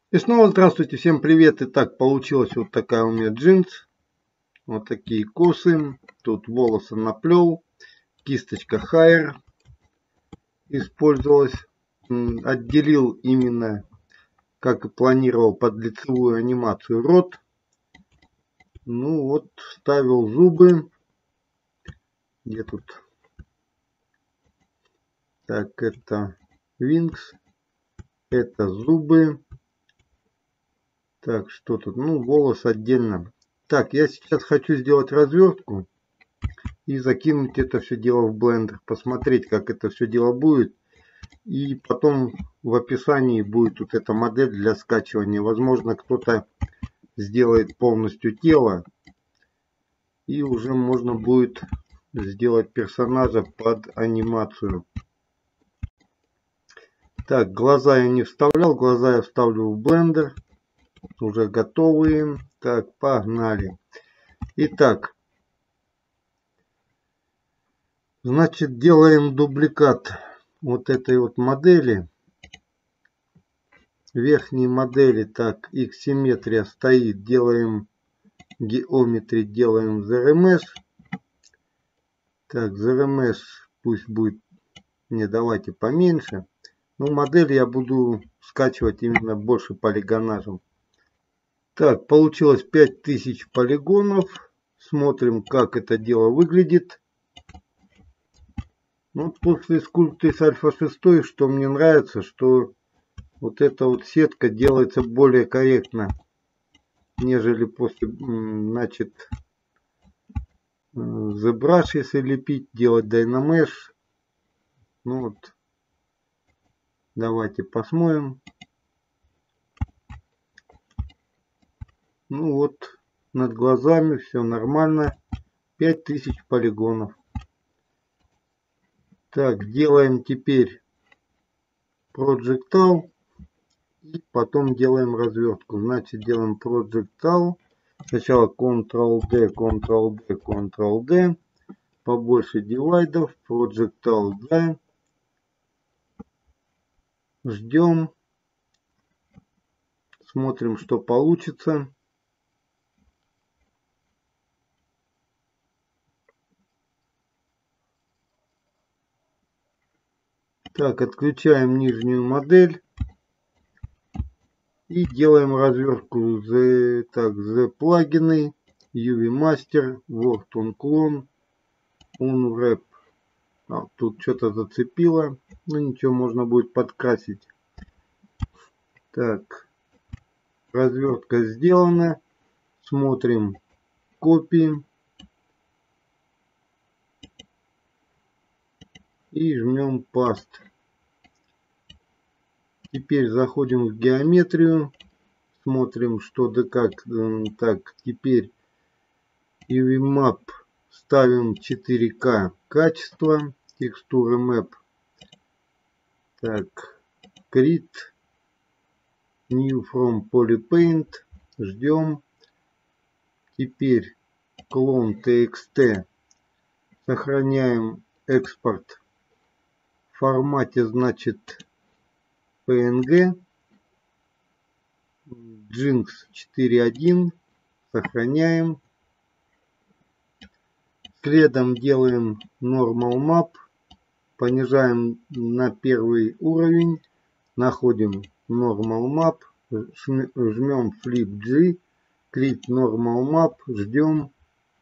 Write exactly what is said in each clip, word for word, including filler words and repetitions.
И снова здравствуйте, всем привет. Итак, получилась вот такая у меня джинс. Вот такие косы. Тут волосы наплел. Кисточка Хайер использовалась. Отделил именно, как и планировал, под лицевую анимацию рот. Ну вот, вставил зубы. Где тут? Так, это Wings. Это зубы. Так, что тут? Ну, волос отдельно. Так, я сейчас хочу сделать развертку и закинуть это все дело в блендер, посмотреть, как это все дело будет. И потом в описании будет вот эта модель для скачивания. Возможно, кто-то сделает полностью тело, и уже можно будет сделать персонажа под анимацию. Так, глаза я не вставлял, глаза я вставлю в блендер. Уже готовые. Так, погнали. Итак, значит, делаем дубликат вот этой вот модели. Верхней модели, так, их симметрия стоит, делаем геометрии, делаем зет эр эм эс. Так, зет эр эм эс пусть будет, не, давайте поменьше. Ну, модель я буду скачивать именно больше полигонажем. Так, получилось пять тысяч полигонов. Смотрим, как это дело выглядит. Ну, после скульптуры с альфа шесть, что мне нравится, что вот эта вот сетка делается более корректно, нежели после, значит, ZBrush, если лепить, делать Dynamesh. Ну вот, давайте посмотрим. Ну вот, над глазами все нормально. пять тысяч полигонов. Так, делаем теперь Projectile. И потом делаем развертку. Значит, делаем Projectile. Сначала контрол-D, контрол-D, контрол-D. Побольше дивайдов. Projectile D. Ждем. Смотрим, что получится. Так, отключаем нижнюю модель. И делаем развертку. The, так, The плагины. ю ви Master. Word on Clone. Unwrap. А, тут что-то зацепило. Ну ничего, можно будет подкрасить. Так. Развертка сделана. Смотрим копии. И жмем Paste. Теперь заходим в геометрию. Смотрим, что да как. Так, теперь ю ви Map ставим четыре ка качество. Текстуры Map. Так, Create. New from Polypaint. Ждем. Теперь клон ти экс ти. Сохраняем экспорт в формате, значит, пи эн джи. Джинкс четыре один. Сохраняем. Следом делаем Normal Map. Понижаем на первый уровень. Находим Normal Map. Жмем Flip G. Клик Normal Map. Ждем.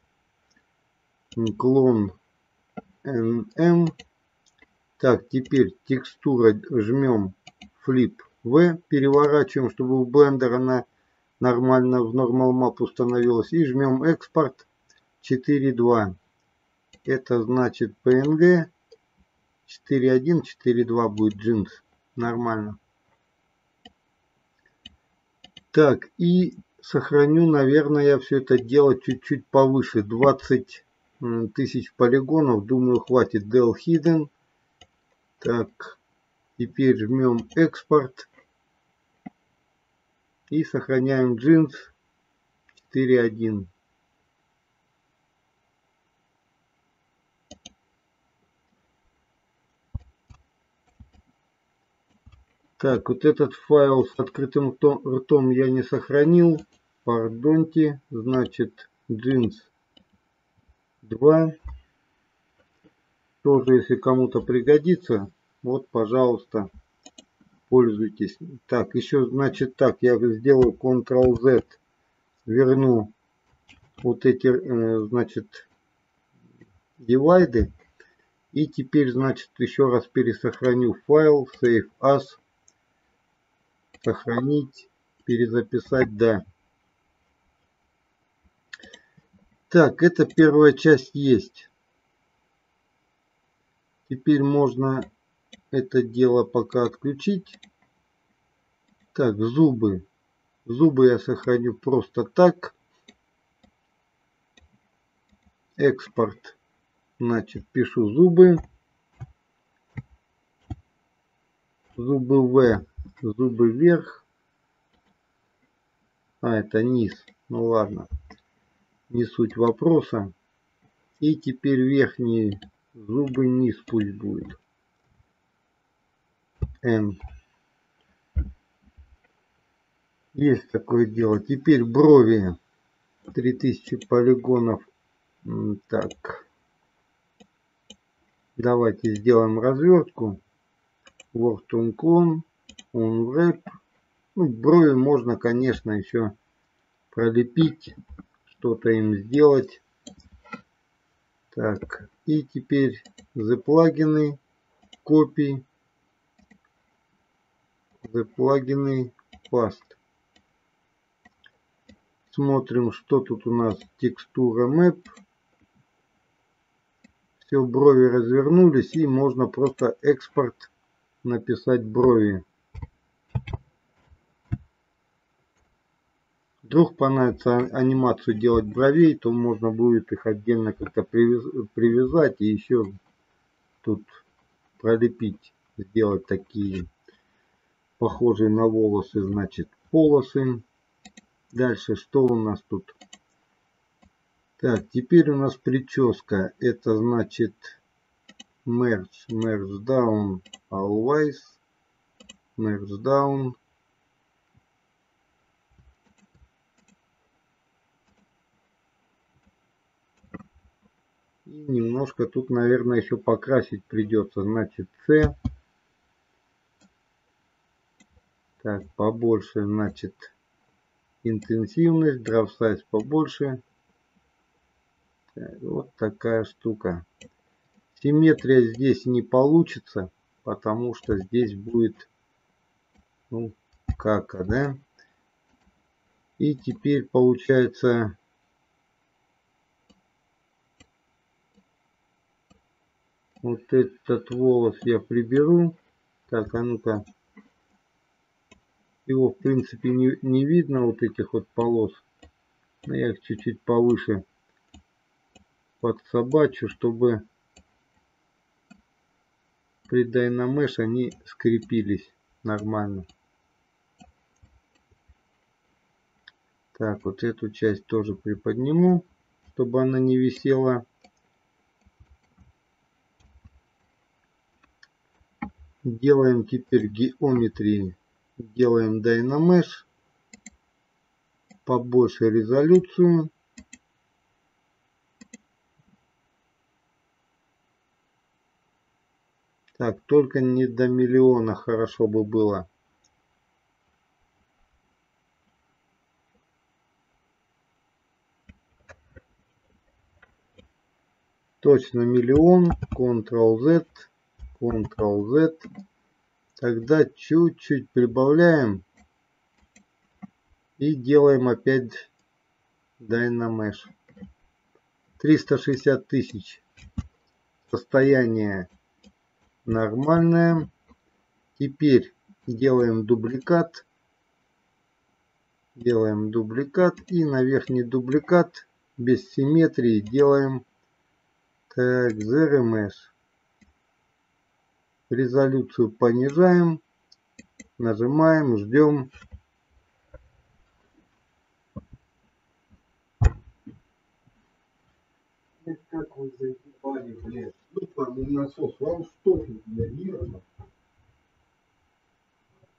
Клон эн эм. Так, теперь текстура жмем Flip V. Переворачиваем, чтобы в Blender она нормально в Normal Map установилась. И жмем экспорт четыре два. Это значит пи эн джи. четыре один, четыре два будет джинс. Нормально. Так, и сохраню, наверное, я все это дело чуть-чуть повыше. двадцать тысяч полигонов. Думаю, хватит. Del Hidden. Так, теперь жмем экспорт. И сохраняем джинс четыре один. Так, вот этот файл с открытым ртом, ртом я не сохранил. Пардоньте. Значит, джинс два. Тоже, если кому-то пригодится, вот, пожалуйста, пользуйтесь. Так, еще, значит, так, я сделаю контрол зет. Верну вот эти, э, значит, дивайды. И теперь, значит, еще раз пересохраню файл. Save as. Сохранить. Перезаписать, да. Так, это первая часть есть. Теперь можно это дело пока отключить. Так, зубы. Зубы я сохраню просто так. Экспорт. Значит, пишу зубы. Зубы В. Зубы вверх. А, это низ. Ну ладно. Не суть вопроса. И теперь верхние зубы низ пусть будет. Н. Есть такое дело. Теперь брови. три тысячи полигонов. Так. Давайте сделаем развертку. Word on clone. On wrap. Ну, брови можно, конечно, еще пролепить. Что-то им сделать. Так. И теперь the плагины. Копии. The плагины. Past. Смотрим, что тут у нас. Текстура map. Все, брови развернулись, и можно просто экспорт написать брови. Вдруг понадобится анимацию делать бровей, то можно будет их отдельно как-то привязать и еще тут пролепить, сделать такие похожие на волосы, значит, полосы. Дальше что у нас тут? Так, теперь у нас прическа. Это значит merge, merge down, always, merge down. И немножко тут, наверное, еще покрасить придется. Значит, C. Так, побольше, значит, интенсивность, draw size побольше. Так, вот такая штука. Симметрия здесь не получится, потому что здесь будет, ну, кака, да? И теперь получается вот этот волос я приберу. Так, а ну-ка. Его, в принципе, не, не видно, вот этих вот полос. Но я их чуть-чуть повыше подсобачу, чтобы при Dynamesh они скрепились нормально. Так, вот эту часть тоже приподниму, чтобы она не висела. Делаем теперь геометрии. Делаем Dynamesh. Побольше резолюцию. Так, только не до миллиона хорошо бы было. Точно миллион. контрол зет. контрол зет. Тогда чуть-чуть прибавляем. И делаем опять Dynamesh. триста шестьдесят тысяч. Состояние нормальное. Теперь делаем дубликат. Делаем дубликат. И на верхний дубликат без симметрии делаем так, зеро меш. Резолюцию понижаем. Нажимаем, ждем. Как вы заебали, блядь. Ну, там насос. Вам что тут, блядь,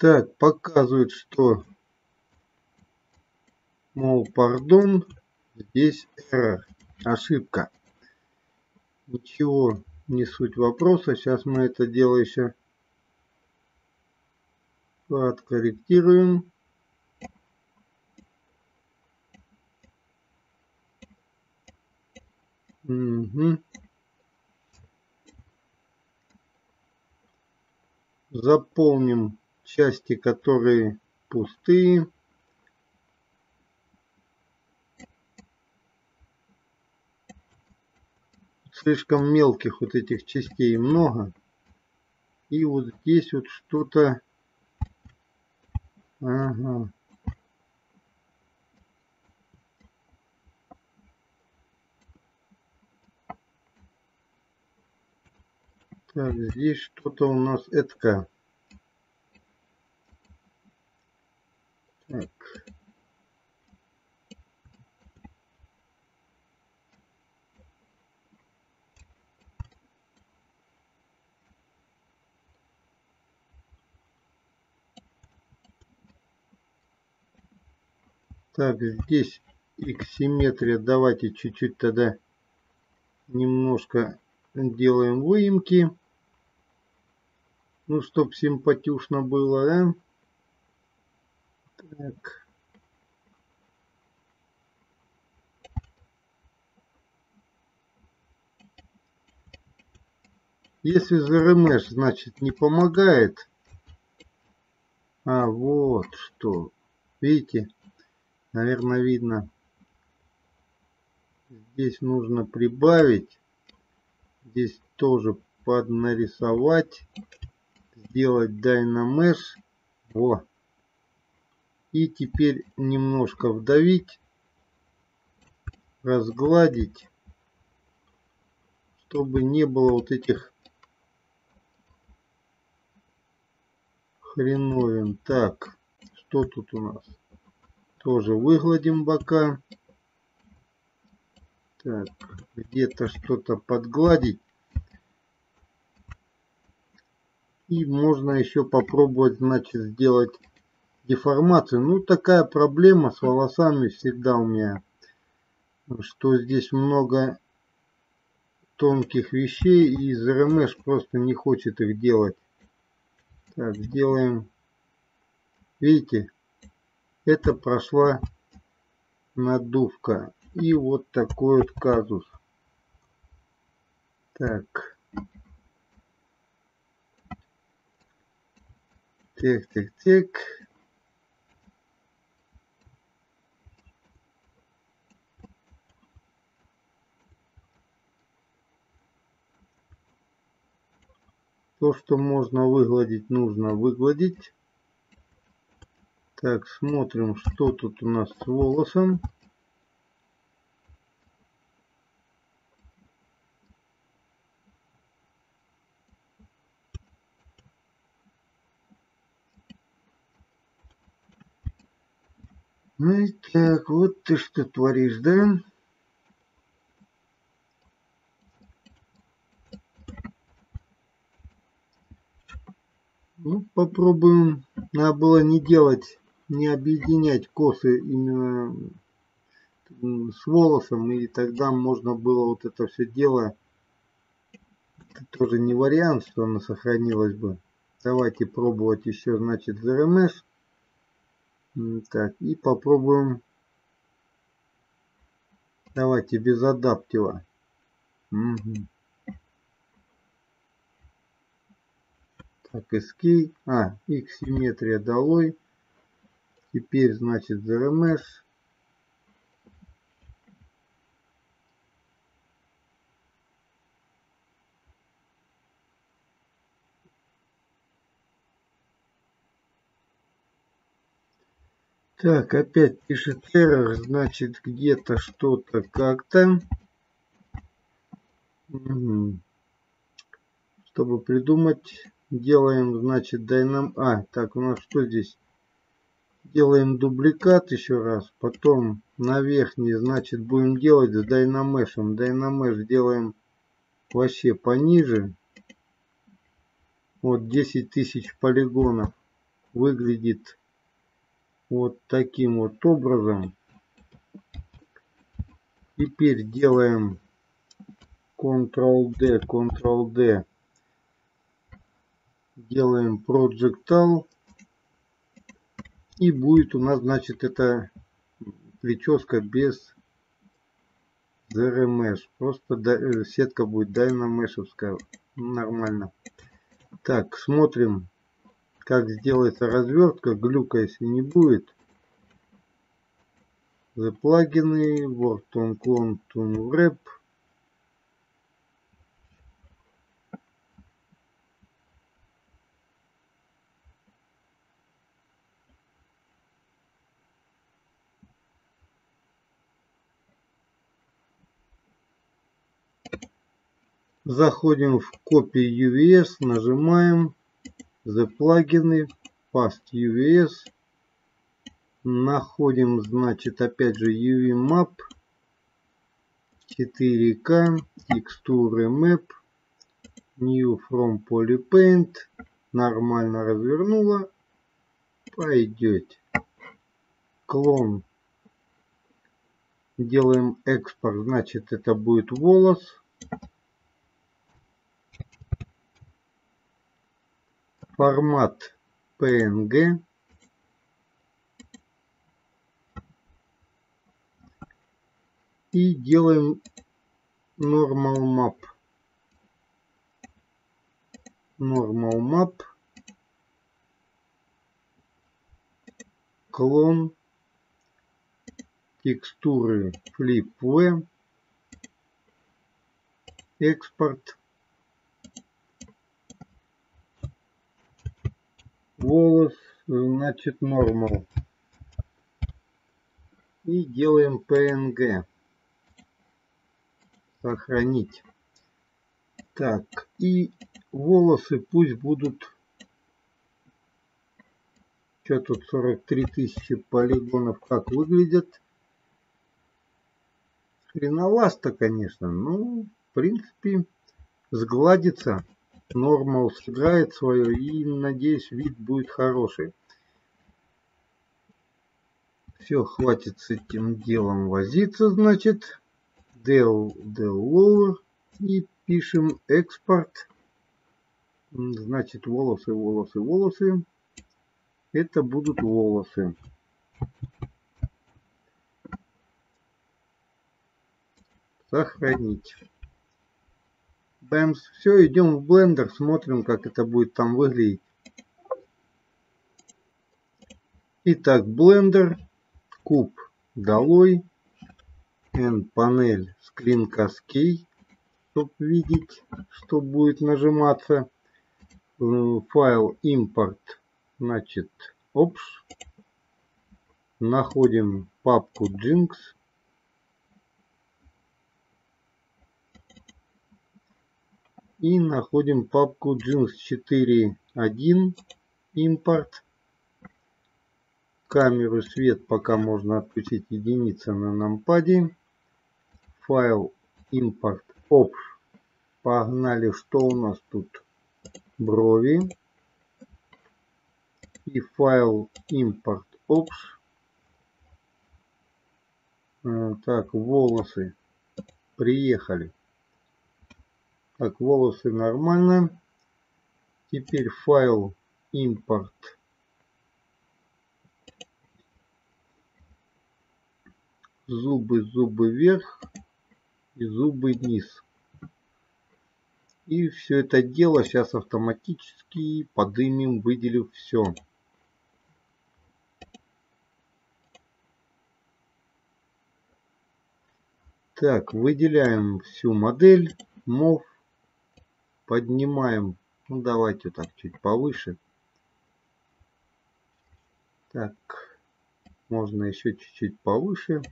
Так, показывает, что, мол, пардон, здесь error, ошибка. Ничего, не суть вопроса. Сейчас мы это дело еще откорректируем. Угу. Заполним части, которые пустые. Слишком мелких вот этих частей много. И вот здесь вот что-то... Ага. Так, здесь что-то у нас этка. Так. Так, здесь X-симметрия. Давайте чуть-чуть тогда немножко делаем выемки. Ну, чтоб симпатюшно было, да? Так. Если ЗРМэш, значит, не помогает. А, вот что. Видите? Наверное, видно. Здесь нужно прибавить. Здесь тоже поднарисовать. Сделать Dynamesh. Во. И теперь немножко вдавить. Разгладить. Чтобы не было вот этих хреновин. Так. Что тут у нас? Тоже выгладим бока. Так. Где-то что-то подгладить. И можно еще попробовать, значит, сделать деформацию. Ну, такая проблема с волосами всегда у меня, что здесь много тонких вещей, и ЗРМэш просто не хочет их делать. Так, сделаем. Видите, это прошла надувка. И вот такой вот казус. Так. Так, так, так. То, что можно выгладить, нужно выгладить. Так, смотрим, что тут у нас с волосом. Ну и так, вот ты что творишь, да? Ну, попробуем. Надо было не делать, не объединять косы именно с волосом, и тогда можно было вот это все дело. Это тоже не вариант, что оно сохранилось бы. Давайте пробовать еще, значит, ЗРМэш. Так, и попробуем. Давайте без адаптива. Угу. Так, эскей. А, X-симметрия долой. Теперь, значит, ЗРМэш. Так, опять пишет error, значит, где-то что-то как-то. Угу. Чтобы придумать, делаем, значит, Dynam... А, так, у нас что здесь? Делаем дубликат еще раз, потом на верхний, значит, будем делать с Dynamesh. Dynamesh делаем вообще пониже. Вот десять тысяч полигонов. выглядит вот таким вот образом. Теперь делаем контрол-D, контрол-D. Делаем Projectile. И будет у нас, значит, эта прическа без зет меш. Просто сетка будет дайнамешевская. Нормально. Так, смотрим, как сделается развертка. Глюка, если не будет. The плагины, Word on Clone to Wrap. Заходим в Copy ю ви эс, нажимаем The плагины, Past ю ви эс. Находим, значит, опять же ю ви Map, четыре ка, текстуры Map, New from Polypaint. Нормально развернула. Пойдет. Клон. Делаем экспорт, значит, это будет волос. Формат пи эн джи. И делаем Normal Map. Normal Map. Клон. Текстуры FlipV. Экспорт. Волос, значит, Normal. И делаем пи эн джи. Сохранить. Так, и волосы пусть будут... Что тут сорок три тысячи полигонов, как выглядят? Хреновасто, конечно. Ну, в принципе, сгладится. Нормал сыграет свое и, надеюсь, вид будет хороший. Все, хватит с этим делом возиться, значит. Del, del lower. И пишем экспорт. Значит, волосы, волосы, волосы. Это будут волосы. Сохранить. Бэмс. Все, идем в Blender, смотрим, как это будет там выглядеть. Итак, Blender. Куб долой. N-панель Screen Cascade. Чтобы видеть, что будет нажиматься. Файл импорт. Значит, Ops. Находим папку Jinx. И находим папку Jinx четыре один. Импорт. Камеру, свет пока можно отключить, единица на нампаде. Файл импорт Ops. Погнали, что у нас тут? Брови. И файл импорт Ops. Так, волосы. Приехали. Так, волосы нормально. Теперь файл импорт. Зубы, зубы вверх и зубы вниз. И все это дело сейчас автоматически поднимем, выделив все. Так, выделяем всю модель. Move. Поднимаем. Ну, давайте вот так чуть повыше. Так. Можно еще чуть-чуть повыше.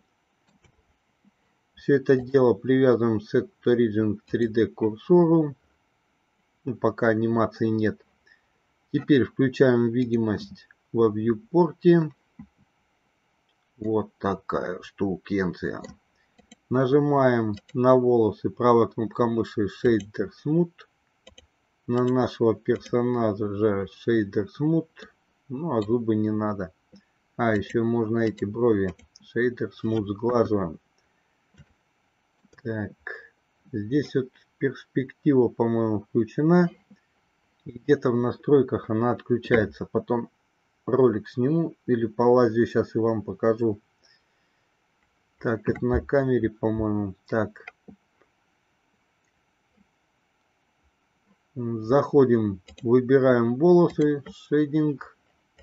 Все это дело привязываем Set Origin к три дэ курсору. Ну, пока анимации нет. Теперь включаем видимость во viewport. Вот такая штукенция. Нажимаем на волосы, правая кнопка мыши Shader Smooth. На нашего персонажа Shader Smooth. Ну а зубы не надо. А, еще можно эти брови. Шейдер смуз глазом. Так. Здесь вот перспектива, по-моему, включена. И где-то в настройках она отключается. Потом ролик сниму или полазю сейчас и вам покажу. Так, это на камере, по-моему. Так. Заходим, выбираем волосы, шейдинг.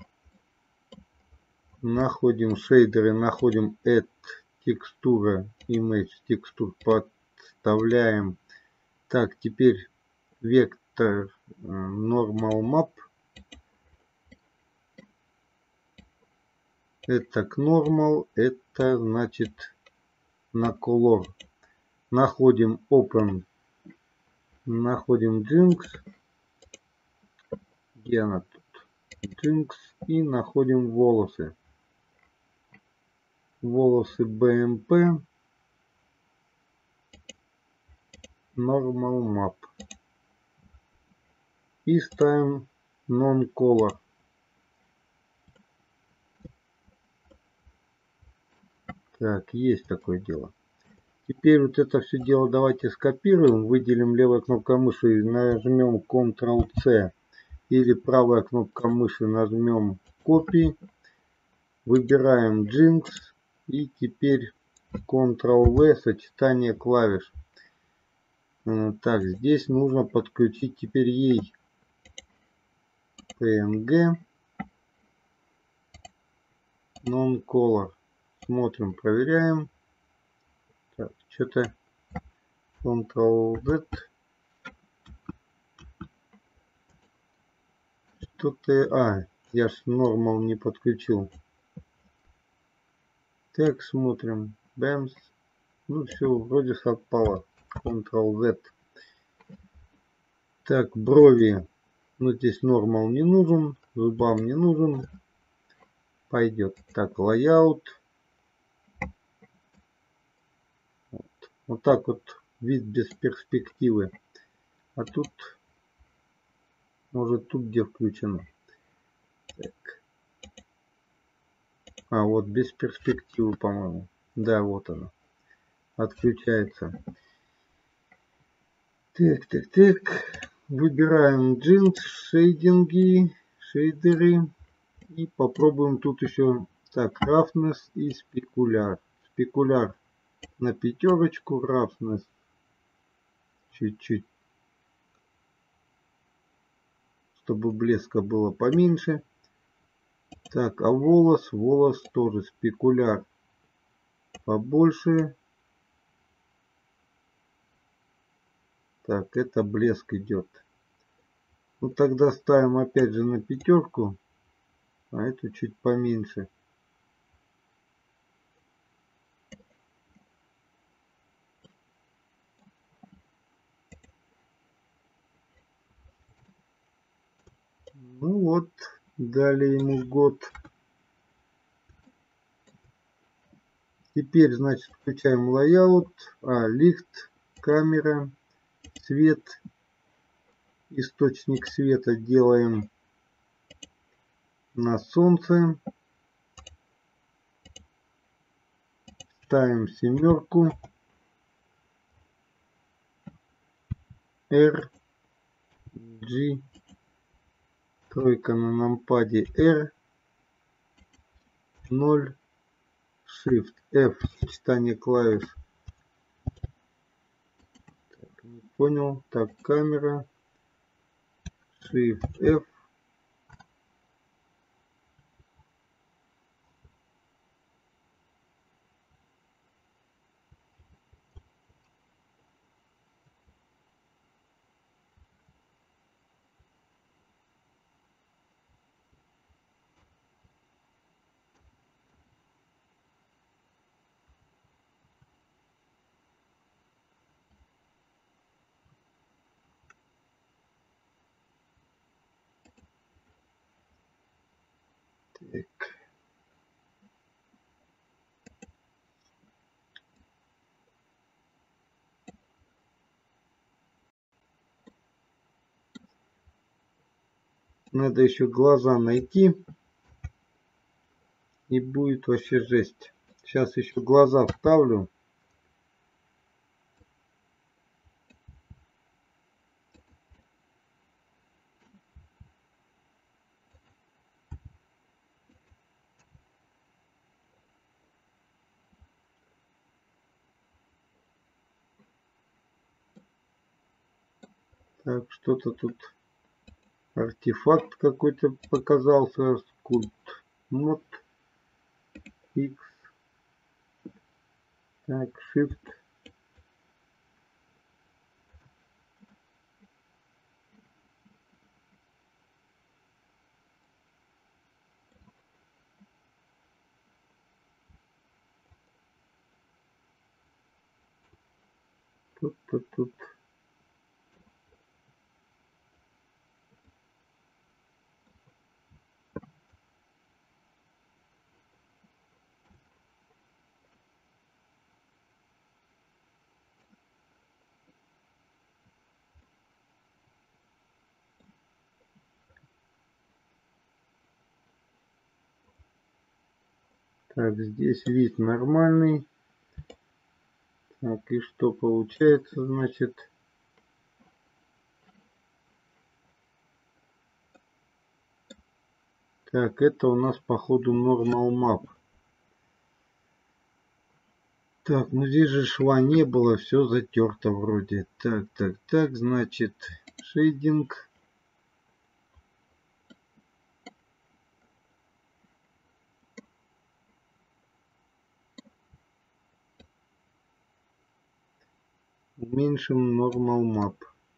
Находим шейдеры, находим Add текстура, Image текстур, подставляем. Так, теперь вектор Normal Map. Это к Normal, это значит на Color. Находим Open, находим Jinx. Где она тут? Jinx. И находим волосы. Волосы би эм пи. Normal Map. И ставим Non-Color. Так, есть такое дело. Теперь вот это все дело давайте скопируем. Выделим левой кнопкой мыши и нажмем контрол си. Или правая кнопка мыши нажмем Copy. Выбираем Jinx. И теперь контрол ви, сочетание клавиш. Так, здесь нужно подключить теперь ей пи эн джи Non-Color. Смотрим, проверяем. Так, что-то контрол зет. Что-то... А, я ж Normal не подключил. Так, смотрим. Бэмс. Ну все, вроде совпало. контрол зет. Так, брови. Ну здесь Normal не нужен. Зубам не нужен. Пойдет. Так, layout. Вот. Вот так вот вид без перспективы. А тут, может, тут где включено. Так. А, вот без перспективы, по-моему. Да, вот она. Отключается. Так, так, так. Выбираем Jinx, шейдинги, шейдеры. И попробуем тут еще. Так, Roughness и спекуляр. Спекуляр на пятерочку, Roughness чуть-чуть, чтобы блеска было поменьше. Так, а волос, волос тоже спекуляр побольше. Так, это блеск идет. Ну тогда ставим опять же на пятерку, а эту чуть поменьше. Ну вот, дали ему год. Теперь, значит, включаем layout, а, лифт, камера, свет, источник света делаем на солнце. Ставим семерку. R, G, тройка на нампаде R, ноль, Shift F, сочетание клавиш. Так, не понял. Так, камера, Shift F. Так. Надо еще глаза найти. И будет вообще жесть. Сейчас еще глаза вставлю. Так, что-то тут артефакт какой-то показался. Скульпт мод X. Так, Shift. Тут, тут, тут. Так, здесь вид нормальный. Так, и что получается, значит? Так, это у нас походу normal map. Так, ну здесь же шва не было, все затерто вроде. Так, так, так, значит, шейдинг. Уменьшим normal map.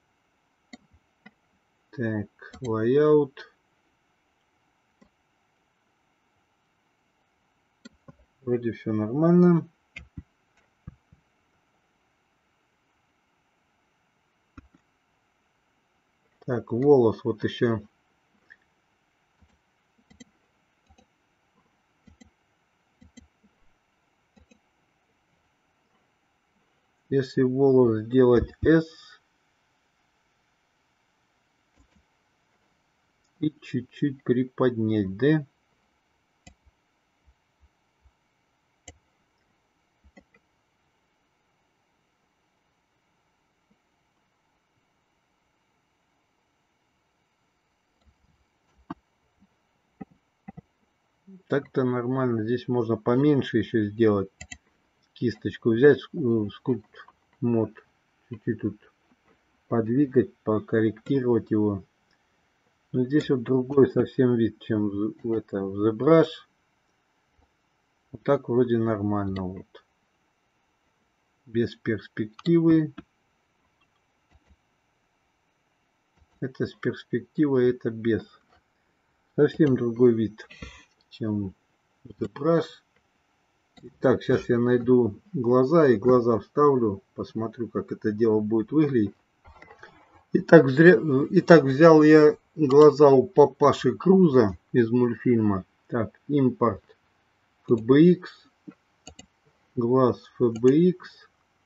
Так, layout. Вроде все нормально. Так, волос вот еще. Если волос сделать S и чуть-чуть приподнять, да? Так-то нормально. Здесь можно поменьше еще сделать. Кисточку взять, скульпт мод. Чуть-чуть тут подвигать, покорректировать его. Но здесь вот другой совсем вид, чем в, это, в ZBrush. Вот так вроде нормально. Вот. Без перспективы. Это с перспективой, это без. Совсем другой вид, чем в ZBrush. Итак, сейчас я найду глаза и глаза вставлю. Посмотрю, как это дело будет выглядеть. Итак, зря... Итак, взял я глаза у папаши Круза из мультфильма. Так, импорт эф би икс. Глаз эф би икс.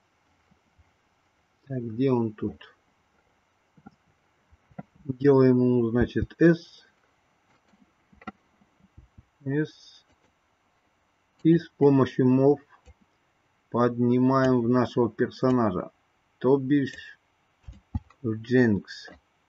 Так, где он тут? Делаем ему, значит, S. S. И с помощью мов поднимаем в нашего персонажа. То бишь в Дженкс.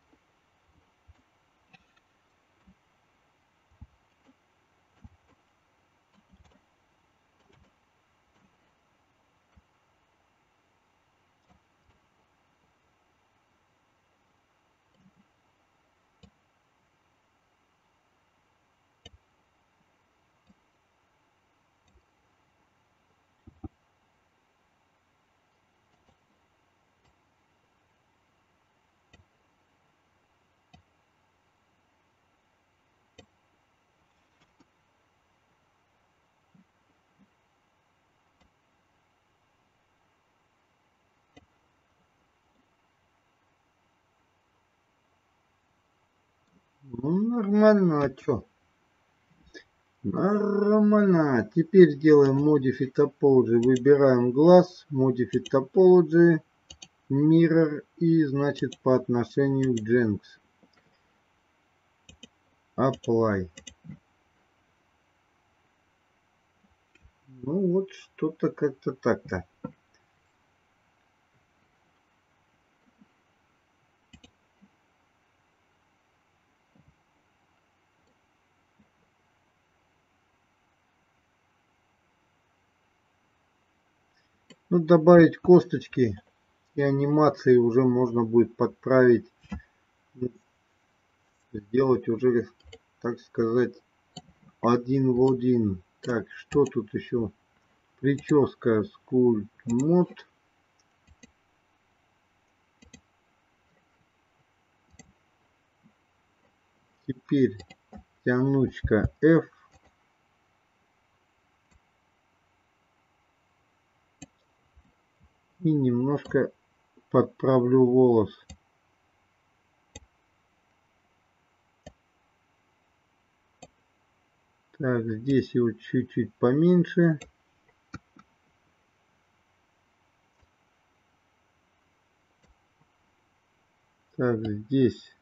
Ну, нормально, а что? Нормально. Теперь делаем Modify Topology. Выбираем глаз, Modify Topology, Mirror и, значит, по отношению к Jenks. Apply. Ну вот что-то как-то так-то. Ну, добавить косточки и анимации уже можно будет подправить, сделать уже, так сказать, один в один. Так, что тут еще? Прическа Sculpt Mod. Теперь тянучка F. И немножко подправлю волос. Так, здесь его чуть-чуть поменьше. Так, здесь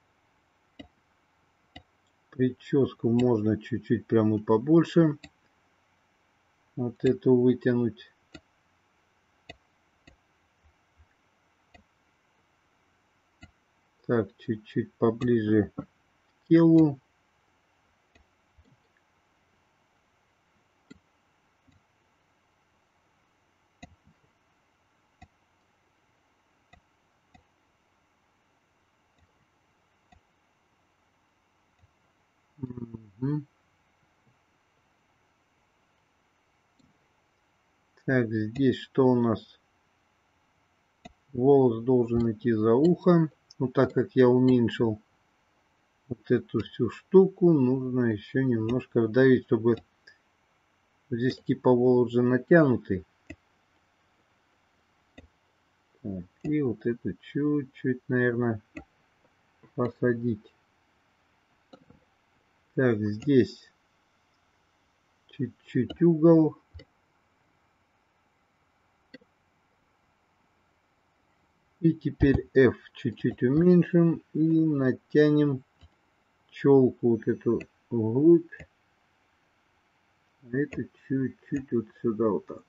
прическу можно чуть-чуть прям и побольше. Вот эту вытянуть. Так, чуть-чуть поближе к телу. Угу. Так, здесь что у нас? Волос должен идти за ухом. Но так как я уменьшил вот эту всю штуку, нужно еще немножко вдавить, чтобы здесь типа волос уже натянутый. Так, и вот это чуть-чуть, наверное, посадить. Так, здесь чуть-чуть угол. И теперь F чуть-чуть уменьшим и натянем челку вот эту вглубь. А это чуть-чуть вот сюда вот так.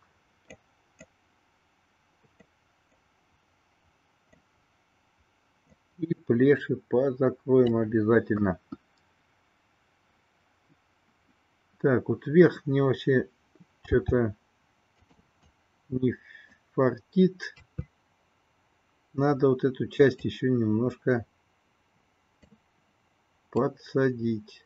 И плеши позакроем обязательно. Так, вот вверх мне вообще что-то не фартит. Надо вот эту часть еще немножко подсадить.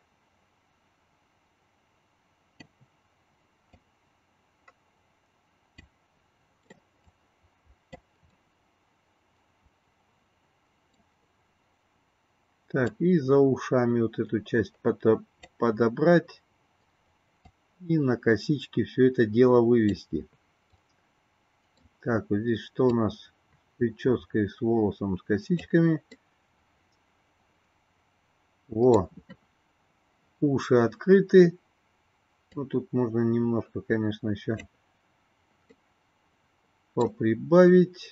Так, и за ушами вот эту часть подобрать. И на косички все это дело вывести. Так, вот здесь что у нас? Прической с волосом, с косичками. Во! Уши открыты. Ну, тут можно немножко, конечно, еще поприбавить.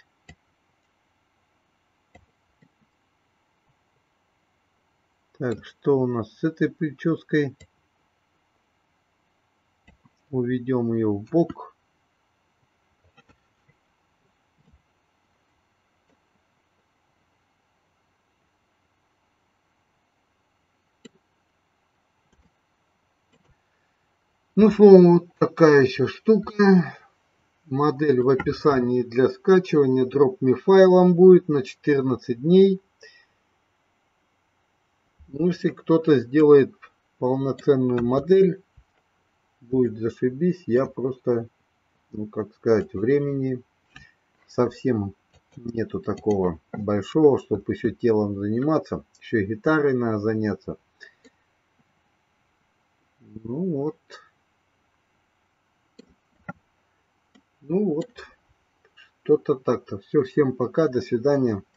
Так, что у нас с этой прической? Уведем ее в бок. Ну, словом, вот такая еще штука. Модель в описании для скачивания. Drop me файлом будет на четырнадцать дней. Ну, если кто-то сделает полноценную модель, будет зашибись. Я просто, ну, как сказать, времени совсем нету такого большого, чтобы еще телом заниматься. Еще и гитарой надо заняться. Ну вот. Ну вот. Что-то так-то. Все, всем пока, до свидания.